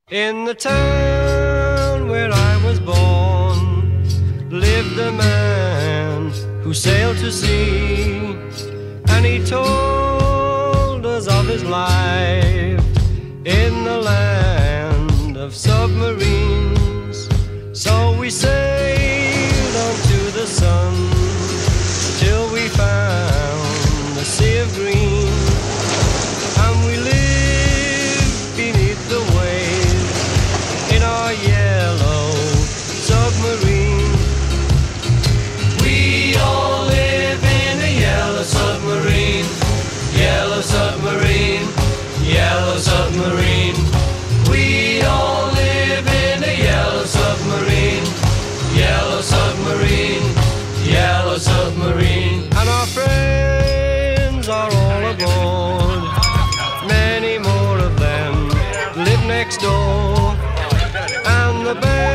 In the town where I was born lived a man who sailed to sea, and he told us of his life in the land of submarines. So we sailed on to the sun till we found the sea of green, and we lived beneath the waves in our yellow submarine. We all live in a yellow submarine, yellow submarine, yellow submarine. We all live in a yellow submarine, yellow submarine, yellow submarine. And our friends are all aboard, many more of them live next door, and the band